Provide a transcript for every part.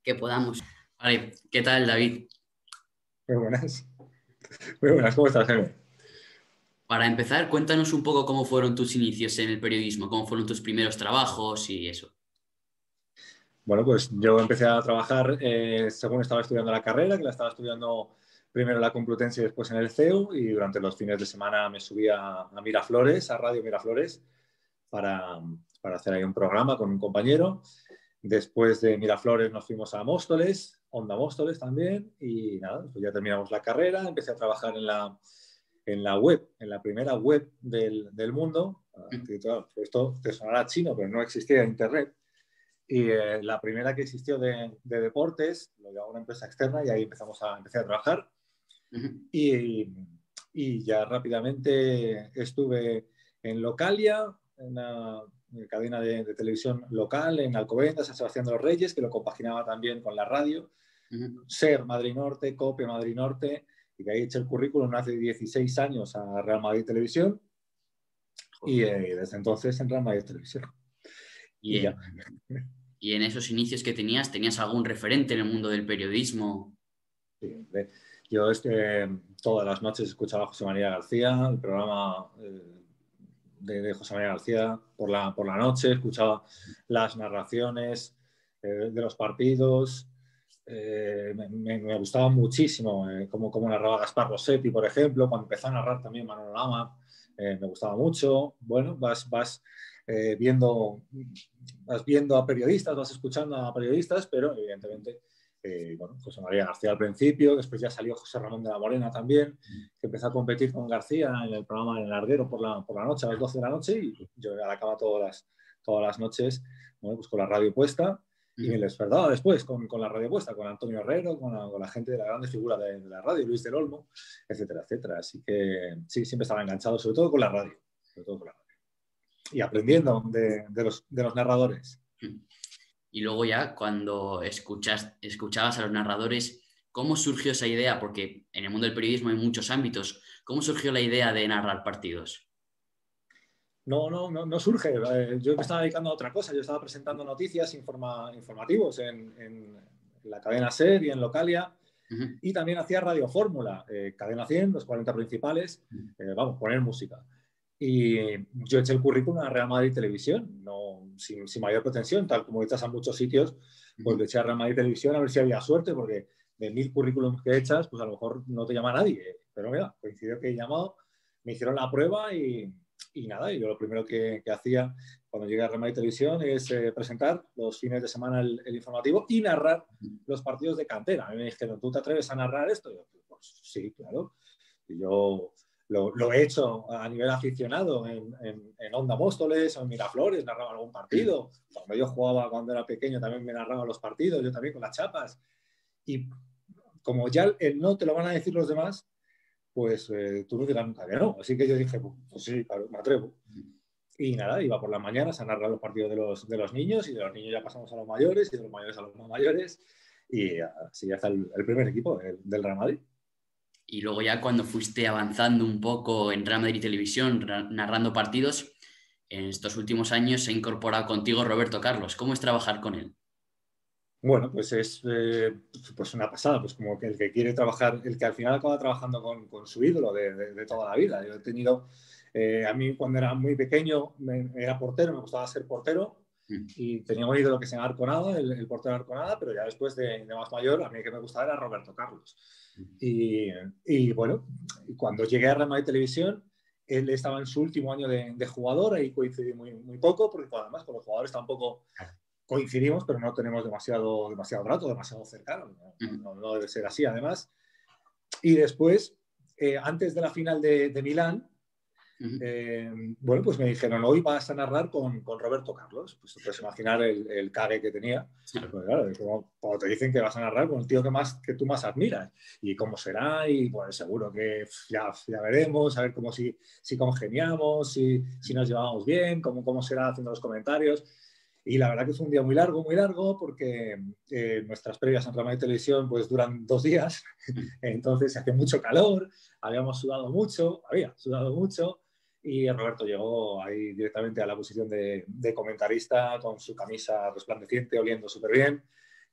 que podamos. Vale, ¿qué tal, David? Muy buenas. Muy buenas, ¿cómo estás, Jaime? Para empezar, cuéntanos un poco cómo fueron tus inicios en el periodismo, cómo fueron tus primeros trabajos y eso. Bueno, pues yo empecé a trabajar según estaba estudiando la carrera, que la estaba estudiando primero en la Complutense y después en el CEU, y durante los fines de semana me subía a Miraflores, a Radio Miraflores, para, para hacer ahí un programa con un compañero. Después de Miraflores nos fuimos a Móstoles, Onda Móstoles también, y nada, pues ya terminamos la carrera, empecé a trabajar en la web, en la primera web del mundo. Claro, esto te sonará chino, pero no existía Internet. Y la primera que existió de deportes, lo llevaba una empresa externa y ahí empecé a trabajar. Uh-huh. Y, y ya rápidamente estuve en Localia, en una cadena de televisión local en Alcobendas, San Sebastián de los Reyes, que lo compaginaba también con la radio. Uh-huh. SER Madrid Norte, COPE Madrid Norte, y que ahí eché el currículum hace 16 años a Real Madrid Televisión, y desde entonces en Real Madrid Televisión. Y Y ya. y en esos inicios que ¿tenías algún referente en el mundo del periodismo? Sí, yo todas las noches escuchaba a José María García, el programa de José María García por la noche, escuchaba las narraciones de los partidos. Me gustaba muchísimo cómo narraba Gaspar Rossetti, por ejemplo, cuando empezó a narrar también Manolo Lama, me gustaba mucho. Bueno, vas viendo a periodistas, vas escuchando a periodistas, pero evidentemente, bueno, José María García al principio, después ya salió José Ramón de la Morena también, que empezó a competir con García en el programa En el Larguero por la noche, a las 12 de la noche, y yo a la cama todas las noches, bueno, pues con la radio puesta, y me Uh-huh. les despertaba después con la radio puesta, con Antonio Herrero, con la gente de la grande figura de la radio, Luis del Olmo, etcétera, etcétera. Así que sí, siempre estaba enganchado, sobre todo con la radio. Sobre todo con la radio. Y aprendiendo de los narradores. Y luego ya cuando escuchabas a los narradores, ¿cómo surgió esa idea? Porque en el mundo del periodismo hay muchos ámbitos. ¿Cómo surgió la idea de narrar partidos? No surge. Yo me estaba dedicando a otra cosa. Yo estaba presentando noticias informativos en la cadena SER y en Localia. Uh-huh. Y también hacía Radio Fórmula, cadena 100, los 40 principales, vamos, poner música. Y yo eché el currículum a Real Madrid Televisión, no, sin mayor pretensión, tal como echas a muchos sitios, pues Uh-huh. le eché a Real Madrid Televisión a ver si había suerte, porque de 1000 currículums que echas, pues a lo mejor no te llama nadie. Pero mira, coincidió que he llamado, me hicieron la prueba y nada, y yo lo primero que hacía cuando llegué a Real Madrid Televisión es presentar los fines de semana el informativo y narrar los partidos de cantera. A mí me dijeron, ¿tú te atreves a narrar esto? Y yo, pues sí, claro. Y yo lo he hecho a nivel aficionado en Onda Móstoles o en Miraflores, narraba algún partido. Cuando yo jugaba cuando era pequeño también me narraba los partidos, yo también con las chapas. Y como ya el no te lo van a decir los demás, pues tú no dirás nunca que no. Así que yo dije, pues sí, claro, me atrevo. Y nada, iba por las mañanas a narrar los partidos de los niños, y de los niños ya pasamos a los mayores y de los mayores a los más mayores, y así ya está el primer equipo del Real Madrid. Y luego ya cuando fuiste avanzando un poco en Real Madrid Televisión, narrando partidos, en estos últimos años se ha incorporado contigo Roberto Carlos. ¿Cómo es trabajar con él? Bueno, pues es pues una pasada, pues como que el que quiere trabajar, el que al final acaba trabajando con su ídolo de toda la vida. Yo he tenido, a mí cuando era muy pequeño era portero, me gustaba ser portero, y tenía un ídolo que se llama Arconada, el portero Arconada, pero ya después de más mayor, a mí el que me gustaba era Roberto Carlos. Y bueno, cuando llegué a Real Madrid Televisión, él estaba en su último año de jugador, ahí coincidí muy poco, porque además con los jugadores tampoco coincidimos, pero no tenemos demasiado trato, demasiado cercano. No debe ser así, además. Y después, antes de la final de Milán, bueno, pues me dijeron, hoy vas a narrar con Roberto Carlos. Pues te puedes imaginar el cague que tenía. Pues claro, como te dicen que vas a narrar con el tío que tú más admiras. Y cómo será, y pues seguro que ya veremos, a ver si congeniamos, si nos llevamos bien, cómo será haciendo los comentarios. Y la verdad que fue un día muy largo, porque nuestras previas en Real Madrid Televisión pues duran 2 días, entonces hace mucho calor, había sudado mucho, y Roberto llegó ahí directamente a la posición de comentarista con su camisa resplandeciente, oliendo súper bien,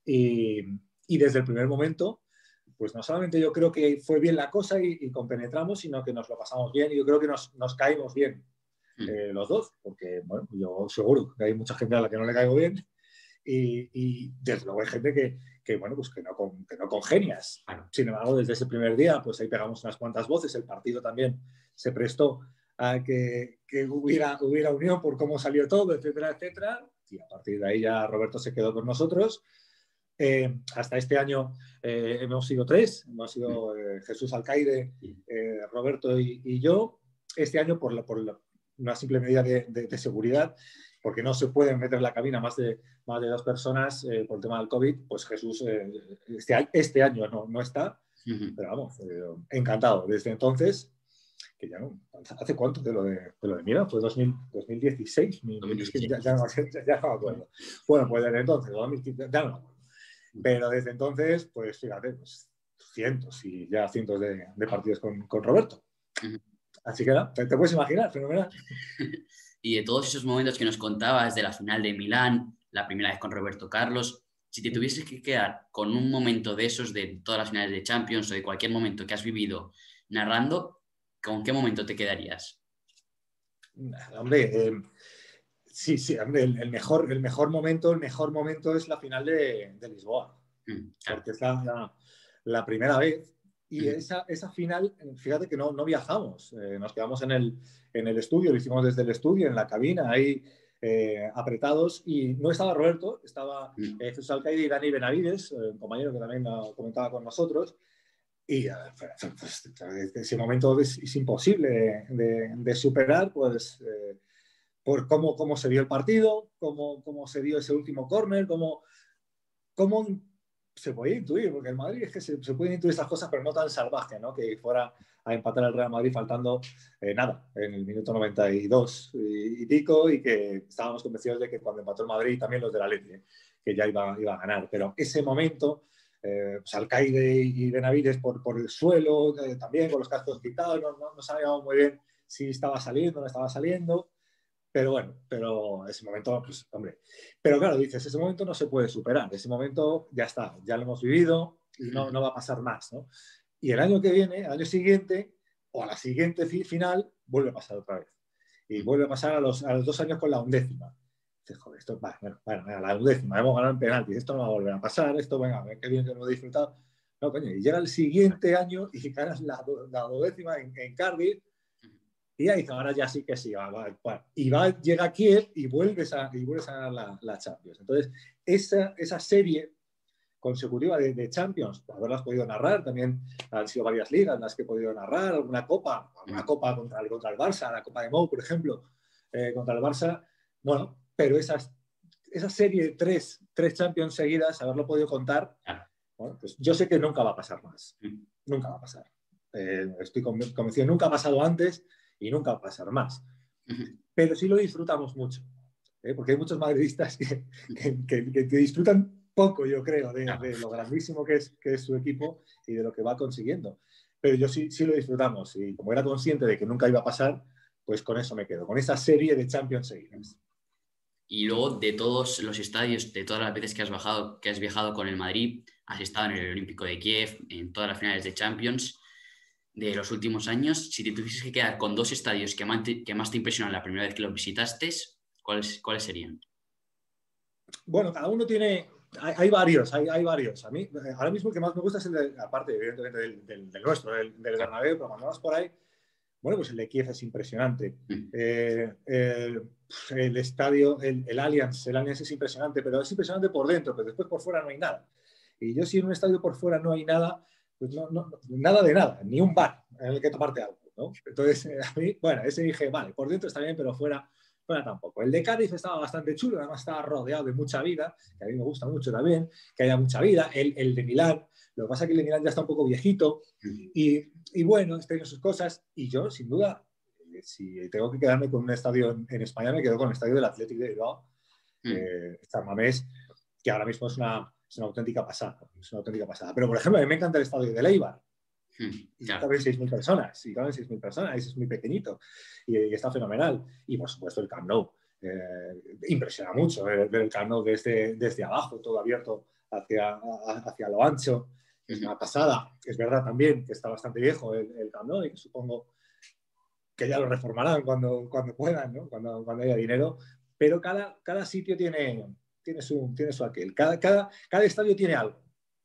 Y, y desde el primer momento, pues no solamente yo creo que fue bien la cosa y compenetramos, sino que nos lo pasamos bien y yo creo que nos caímos bien los dos, porque bueno, yo seguro que hay mucha gente a la que no le caigo bien y desde luego hay gente bueno, pues que no congenias. Sin embargo, desde ese primer día, pues ahí pegamos unas cuantas voces, el partido también se prestó a que hubiera unión por cómo salió todo, etcétera, etcétera, y a partir de ahí ya Roberto se quedó con nosotros. Hasta este año hemos sido tres, hemos sido Jesús Alcaide, Roberto y yo. Este año, por una simple medida de seguridad, porque no se pueden meter en la cabina más de dos personas por el tema del COVID, pues Jesús este año no está, pero vamos, encantado. Desde entonces, que ya no, ¿hace cuánto de lo de Mira? Fue 2016, es que ya no me acuerdo. Bueno, pues desde entonces, 2015, ya no me acuerdo. Pero desde entonces, pues fíjate, pues cientos de partidos con Roberto. Así que nada, te puedes imaginar, fenomenal. Y de todos esos momentos que nos contabas, de la final de Milán, la primera vez con Roberto Carlos, si te tuvieses que quedar con un momento de esos, de todas las finales de Champions o de cualquier momento que has vivido narrando, ¿con qué momento te quedarías? Hombre, sí, hombre, el mejor momento es la final de Lisboa, claro. Porque es la primera vez. Y esa final, fíjate que no viajamos, nos quedamos en el estudio, lo hicimos desde el estudio, en la cabina, ahí apretados, y no estaba Roberto, estaba Jesús Alcaide y Dani Benavides, un compañero que también comentaba con nosotros, y pues, ese momento es imposible de superar, pues por cómo se dio el partido, cómo se dio ese último córner, cómo se podía intuir, porque en Madrid es que se pueden intuir estas cosas, pero no tan salvaje, ¿no? Que fuera a empatar el Real Madrid faltando nada, en el minuto 92 y pico, y que estábamos convencidos de que cuando empató el Madrid, también los de la Leti, que ya iba a ganar. Pero ese momento, pues Alcaide y Benavides por el suelo, también con los cascos quitados, no sabíamos muy bien si estaba saliendo o no estaba saliendo. Pero bueno, ese momento, pues hombre. Pero claro, dices, ese momento no se puede superar. Ese momento ya está, ya lo hemos vivido y no va a pasar más, ¿no? Y el año que viene, el año siguiente, o a la siguiente final, vuelve a pasar otra vez. Y vuelve a pasar a los 2 años con la 11ª. Dices, joder, esto, bueno, la 11ª, hemos ganado en penaltis, esto no va a volver a pasar, esto, venga, qué bien que lo he disfrutado. No, coño, y llega el siguiente año y ganas la 12ª en Cardiff. Y ahí ahora ya sí que sí. Llega a Kiev y vuelves a ganar la Champions. Entonces, esa serie consecutiva de Champions, haberlas podido narrar, también han sido varias ligas las que he podido narrar, alguna copa contra el Barça, la Copa de Mou, por ejemplo, contra el Barça. Bueno, pero esa serie de tres Champions seguidas, haberlo podido contar, bueno, pues yo sé que nunca va a pasar más. Nunca va a pasar. Estoy convencido, nunca ha pasado antes y nunca va a pasar más. Pero sí lo disfrutamos mucho, porque hay muchos madridistas que disfrutan poco, yo creo, de lo grandísimo que es su equipo y de lo que va consiguiendo. Pero yo sí lo disfrutamos, y como era consciente de que nunca iba a pasar, pues con eso me quedo, con esa serie de Champions seguidas. Y luego, de todos los estadios, de todas las veces que has viajado con el Madrid, has estado en el Olímpico de Kiev, en todas las finales de Champions de los últimos años, si te tuvieses que quedar con 2 estadios que más te impresionan la primera vez que los visitaste, ¿cuáles serían? Bueno, cada uno tiene... Hay varios. A mí, ahora mismo el que más me gusta es aparte, evidentemente, del nuestro, del Bernabéu, pero cuando vas por ahí, bueno, pues el de Kiev es impresionante. El estadio, el Allianz es impresionante, pero es impresionante por dentro, pero después por fuera no hay nada. Y yo, si en un estadio por fuera no hay nada, pues nada de nada, ni un bar en el que tomarte algo, ¿no? Entonces, a mí, bueno, ese dije, vale, por dentro está bien, pero fuera tampoco. El de Cádiz estaba bastante chulo, además estaba rodeado de mucha vida, que a mí me gusta mucho también, que haya mucha vida. El de Milán, lo que pasa es que el de Milán ya está un poco viejito y bueno, tiene sus cosas, y yo, sin duda, si tengo que quedarme con un estadio en España, me quedo con el estadio del Athletic de Bilbao, San Mamés, que ahora mismo es una auténtica pasada. Es una auténtica pasada. Pero, por ejemplo, a mí me encanta el estadio de Eibar. Y caben 6.000 personas. Y caben 6.000 personas. Es muy pequeñito. Y está fenomenal. Y, por supuesto, el Camp Nou. Impresiona mucho ver el Camp Nou desde abajo, todo abierto hacia lo ancho. Es una pasada. Es verdad también que está bastante viejo el Camp Nou y que supongo que ya lo reformarán cuando puedan, ¿no? Cuando haya dinero. Pero cada sitio tiene su aquel. Cada estadio tiene algo.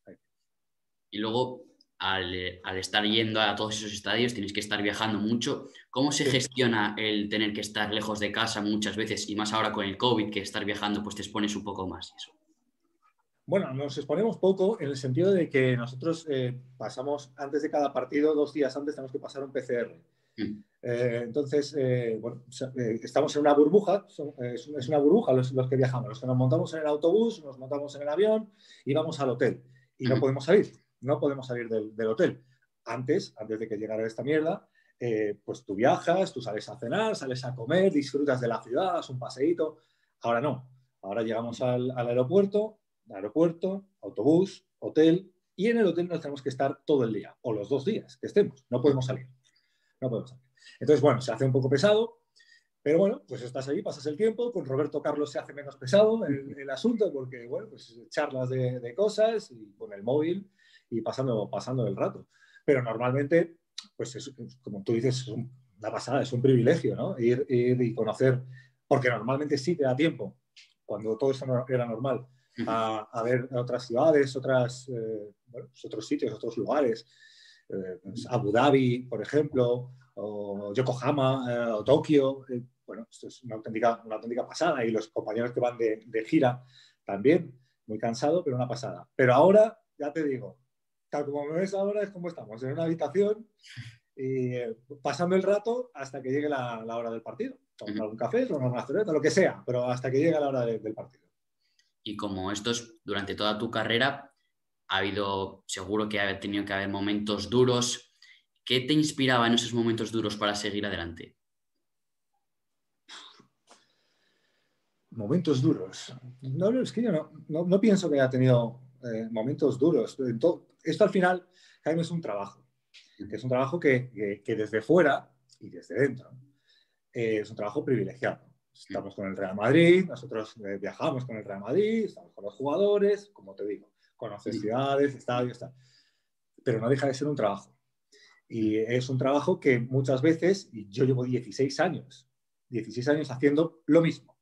Y luego, al estar yendo a todos esos estadios, tienes que estar viajando mucho. ¿Cómo se gestiona el tener que estar lejos de casa muchas veces? Y más ahora con el COVID, que estar viajando pues te expones un poco más. Eso. Bueno, nos exponemos poco en el sentido de que nosotros pasamos, antes de cada partido, 2 días antes tenemos que pasar un PCR. Entonces, bueno, estamos en una burbuja, es una burbuja los que viajamos, los que nos montamos en el autobús, nos montamos en el avión y vamos al hotel. Y no podemos salir del hotel. Antes de que llegara esta mierda, pues tú viajas, tú sales a cenar, sales a comer, disfrutas de la ciudad, das un paseíto. Ahora no, ahora llegamos al aeropuerto, autobús, hotel, y en el hotel nos tenemos que estar todo el día, o los 2 días que estemos, no podemos salir. Entonces, bueno, se hace un poco pesado, pero bueno, pues estás ahí, pasas el tiempo, con Roberto Carlos se hace menos pesado el asunto, porque, bueno, pues charlas de cosas y con el móvil y pasando el rato. Pero normalmente, pues es, como tú dices, es una pasada, es un privilegio, ¿no? Ir y conocer, porque normalmente sí te da tiempo, cuando todo eso no era normal, a ver otras ciudades, otros sitios, otros lugares. Pues Abu Dhabi, por ejemplo, o Yokohama, o Tokio. Bueno, esto es una auténtica pasada. Y los compañeros que van de gira también, muy cansado, pero una pasada. Pero ahora, ya te digo, tal como me ves ahora, es como estamos, en una habitación y pasando el rato hasta que llegue la hora del partido. Tomar un café, tomar una cerveza, lo que sea, pero hasta que llegue la hora del partido. Y como esto es durante toda tu carrera, seguro que ha tenido que haber momentos duros. ¿Qué te inspiraba en esos momentos duros para seguir adelante? Momentos duros. No, es que yo no pienso que haya tenido momentos duros. Esto al final, Jaime, es un trabajo. Que es un trabajo que desde fuera y desde dentro es un trabajo privilegiado. Estamos con el Real Madrid, nosotros viajamos con el Real Madrid, estamos con los jugadores, como te digo, conoces ciudades, estadios, tal. Pero no deja de ser un trabajo. Y es un trabajo que muchas veces, y yo llevo 16 años haciendo lo mismo.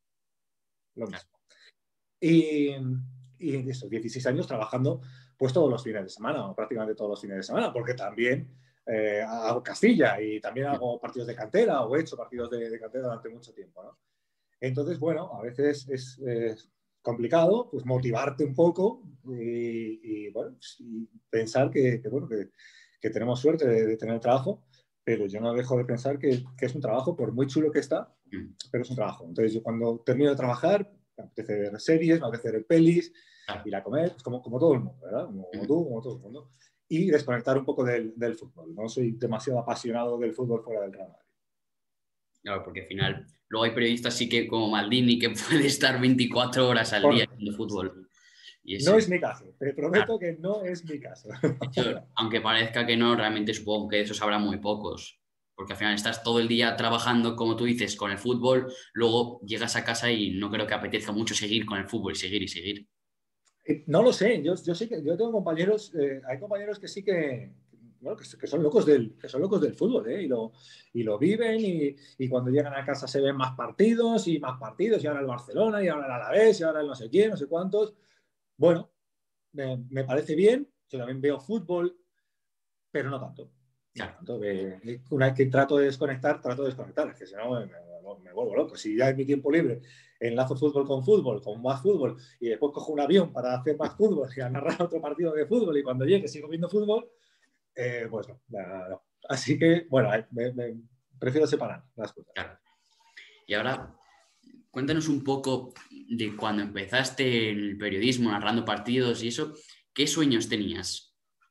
Y esos 16 años trabajando pues todos los fines de semana, o prácticamente todos los fines de semana, porque también hago Castilla y también hago partidos de cantera, o he hecho partidos de cantera durante mucho tiempo, ¿no? Entonces, bueno, a veces es complicado pues motivarte un poco y bueno, y pensar que tenemos suerte de tener trabajo, pero yo no dejo de pensar que es un trabajo, por muy chulo que está, pero es un trabajo. Entonces, yo cuando termino de trabajar, me apetece ver series, me apetece ver pelis, ir a comer, pues como todo el mundo, ¿verdad? Como tú, como todo el mundo. Y desconectar un poco del fútbol. No soy demasiado apasionado del fútbol fuera del Real Madrid. Claro, porque al final, luego hay periodistas sí que como Maldini que puede estar 24 horas al día en el fútbol. Y no es mi caso, te prometo claro. que no es mi caso. De hecho, aunque parezca que no, realmente supongo que de esos habrá muy pocos. Porque al final estás todo el día trabajando, como tú dices, con el fútbol, luego llegas a casa y no creo que apetezca mucho seguir con el fútbol, seguir y seguir. No lo sé, yo sé que yo tengo compañeros, hay compañeros que sí bueno, que son locos del fútbol, y lo viven y cuando llegan a casa se ven más partidos y ahora el Barcelona y ahora el Alavés y ahora el no sé quién, no sé cuántos. Bueno, me parece bien, yo también veo fútbol, pero no tanto. Claro. Una vez que trato de desconectar, es que si no me vuelvo loco. Si ya en mi tiempo libre enlazo fútbol, con más fútbol, y después cojo un avión para hacer más fútbol y a narrar otro partido de fútbol, y cuando llegue sigo viendo fútbol, pues no. Así que, bueno, prefiero separar las cosas. Claro. Y ahora, cuéntanos un poco de cuando empezaste en el periodismo, narrando partidos y eso, ¿qué sueños tenías?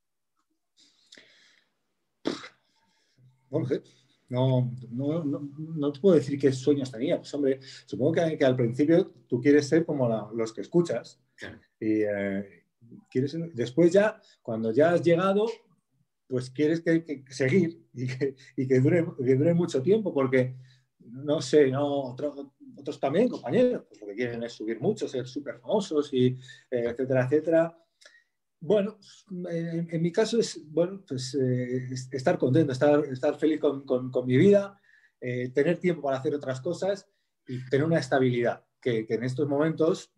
No te puedo decir qué sueños tenía. Pues, hombre, supongo que al principio tú quieres ser como los que escuchas. Claro. Y después ya, cuando ya has llegado, pues quieres que seguir y que dure mucho tiempo, porque no sé, otros también, compañeros, pues lo que quieren es subir mucho, ser súper famosos, y, etcétera, etcétera. Bueno, en mi caso es, bueno, pues estar contento, estar feliz con mi vida, tener tiempo para hacer otras cosas y tener una estabilidad que en estos momentos,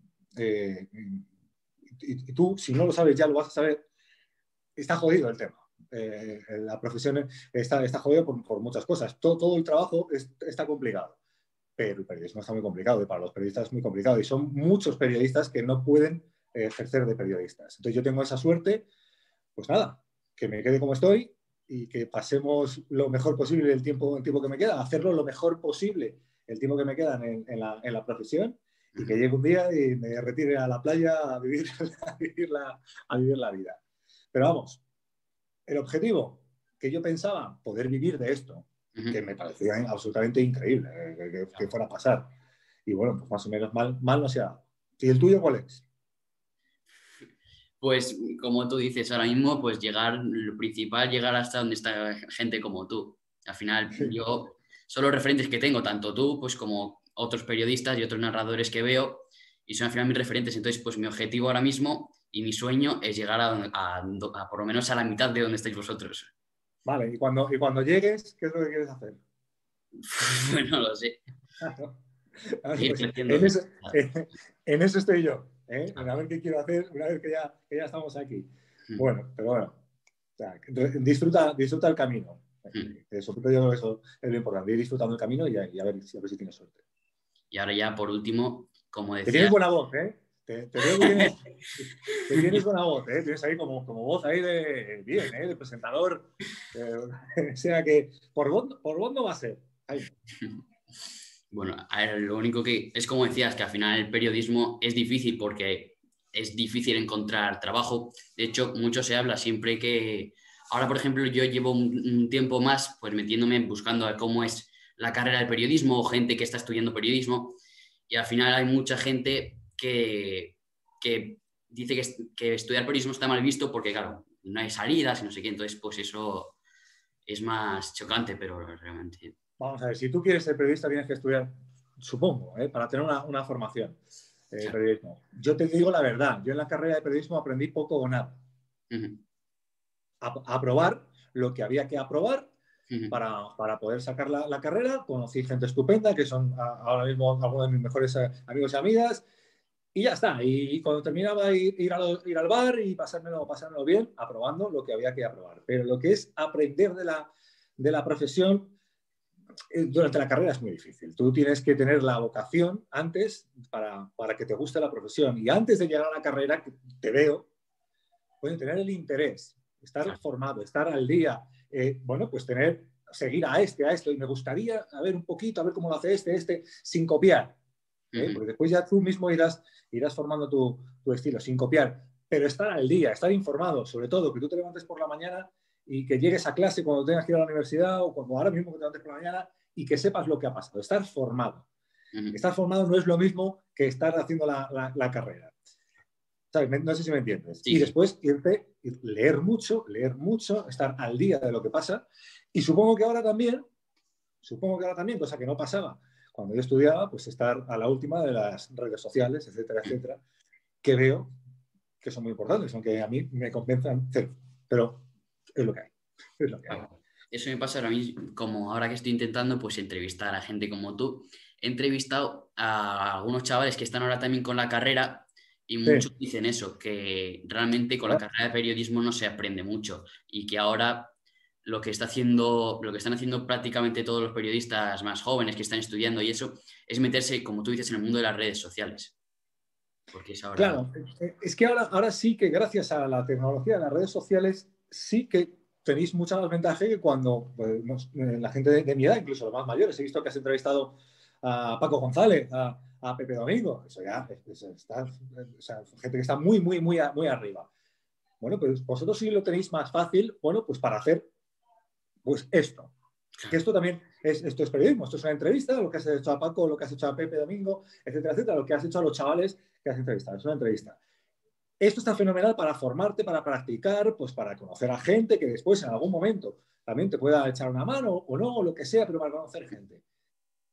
y tú, si no lo sabes, ya lo vas a saber, está jodido el tema. La profesión está jodido por muchas cosas. Todo el trabajo está complicado, pero el periodismo está muy complicado y para los periodistas es muy complicado y son muchos periodistas que no pueden ejercer de periodistas. Entonces yo tengo esa suerte, pues nada, que me quede como estoy y que pasemos lo mejor posible el tiempo que me queda, hacerlo lo mejor posible el tiempo que me queda en la profesión, y que llegue un día y me retire a la playa a vivir, a vivir la vida. Pero vamos, el objetivo que yo pensaba, poder vivir de esto, que me parecía absolutamente increíble que fuera a pasar. Y bueno, pues más o menos mal no se ha dado. ¿Y el tuyo cuál es? Pues como tú dices ahora mismo, pues lo principal, llegar hasta donde está gente como tú. Al final, yo son los referentes que tengo, tanto tú, pues como otros periodistas y otros narradores que veo, y son al final mis referentes. Entonces, pues mi objetivo ahora mismo y mi sueño es llegar a por lo menos a la mitad de donde estáis vosotros. Vale, y cuando llegues, ¿qué es lo que quieres hacer? Bueno, no lo sé. Seguir Pues creciendo. en eso estoy yo, ¿eh? En a ver qué quiero hacer una vez que ya estamos aquí. Bueno, pero bueno, o sea, disfruta el camino. Sobre todo yo creo que eso es lo importante, ir disfrutando el camino y a ver si tienes suerte. Y ahora ya, por último, como Que decía... tienes buena voz, ¿eh? Te veo que tienes buena voz, ¿eh? Tienes ahí como voz ahí de presentador. O sea que por voz no va a ser. Ahí. Bueno, a ver, lo único que es como decías, que al final el periodismo es difícil porque es difícil encontrar trabajo. De hecho, mucho se habla siempre que... Ahora, por ejemplo, yo llevo un tiempo más pues metiéndome buscando a cómo es la carrera del periodismo o gente que está estudiando periodismo, y al final hay mucha gente que dice que estudiar periodismo está mal visto porque, claro, no hay salidas y no sé qué. Entonces, pues eso es más chocante, pero realmente... Vamos a ver, si tú quieres ser periodista tienes que estudiar, supongo, para tener una formación de periodismo. Yo te digo la verdad, yo en la carrera de periodismo aprendí poco o nada. A aprobar lo que había que aprobar para poder sacar la carrera. Conocí gente estupenda, que son ahora mismo algunos de mis mejores amigos y amigas, y ya está. Y cuando terminaba, ir al bar y pasármelo bien, aprobando lo que había que aprobar. Pero lo que es aprender de la profesión durante la carrera es muy difícil. Tú tienes que tener la vocación antes para que te guste la profesión. Y antes de llegar a la carrera, que te veo, pueden tener el interés, estar formado, estar al día, bueno, pues seguir a esto. Y me gustaría un poquito, a ver cómo lo hace este, sin copiar. Porque después ya tú mismo irás formando tu estilo, sin copiar. Pero estar al día, estar informado, sobre todo que tú te levantes por la mañana y que llegues a clase cuando tengas que ir a la universidad o cuando ahora mismo que te levantes por la mañana y que sepas lo que ha pasado. Estar formado. Estar formado no es lo mismo que estar haciendo la carrera. ¿Sabes? No sé si me entiendes. Sí. Y después leer mucho, estar al día de lo que pasa. Y supongo que ahora también, cosa que no pasaba cuando yo estudiaba, pues estar a la última de las redes sociales, etcétera, etcétera, que veo que son muy importantes, aunque a mí me compensan cero. Pero es lo que hay. Es lo que hay. Eso me pasa ahora mismo, como ahora que estoy intentando pues entrevistar a gente como tú. He entrevistado a algunos chavales que están ahora también con la carrera y muchos dicen eso, que realmente con la carrera de periodismo no se aprende mucho y que ahora lo que están haciendo prácticamente todos los periodistas más jóvenes que están estudiando y eso es meterse, como tú dices, en el mundo de las redes sociales. Porque es ahora... Claro, es que ahora sí que gracias a la tecnología de las redes sociales sí que tenéis mucha más ventaja que cuando pues, la gente de mi edad, incluso los más mayores. He visto que has entrevistado a Paco González, a Pepe Domingo. Eso ya está, o sea, gente que está muy arriba. Bueno, pues vosotros sí lo tenéis más fácil, bueno, pues para hacer pues esto. Que esto también esto es periodismo, esto es una entrevista, lo que has hecho a Paco, lo que has hecho a Pepe Domingo, etcétera, etcétera, lo que has hecho a los chavales que has entrevistado, es una entrevista. Esto está fenomenal para formarte, para practicar, pues para conocer a gente que después en algún momento también te pueda echar una mano o no, o lo que sea, pero para conocer gente.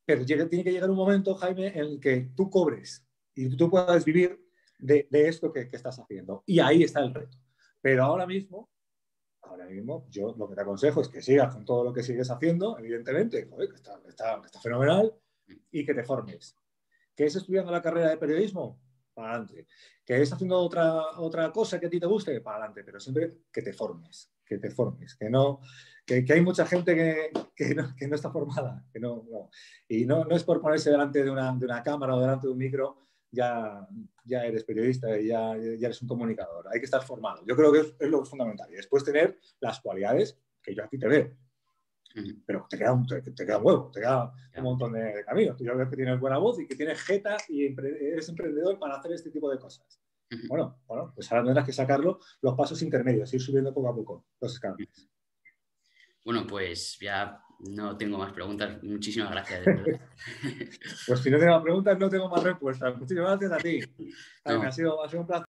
Pero tiene que llegar un momento, Jaime, en el que tú cobres y tú puedas vivir de esto que estás haciendo. Y ahí está el reto. Pero ahora mismo yo lo que te aconsejo es que sigas con todo lo que sigues haciendo, evidentemente, joder, que está fenomenal, y que te formes. ¿Que es estudiando la carrera de periodismo? Para adelante. ¿Que es haciendo otra cosa que a ti te guste? Para adelante. Pero siempre que te formes. Que hay mucha gente que no está formada. Y no es por ponerse delante de una cámara o delante de un micro, ya eres periodista y ya eres un comunicador. Hay que estar formado. Yo creo que es lo fundamental. Y después tener las cualidades que yo aquí te veo. Pero te queda un huevo, te queda un montón de caminos. Tú ya ves que tienes buena voz y que tienes jeta y eres emprendedor para hacer este tipo de cosas. Bueno, pues ahora tendrás que sacarlo los pasos intermedios, ir subiendo poco a poco los escalones. Bueno, pues ya no tengo más preguntas. Muchísimas gracias, de verdad. Pues si no tengo más preguntas, no tengo más respuestas. Muchísimas gracias a ti. No. Ha sido un placer.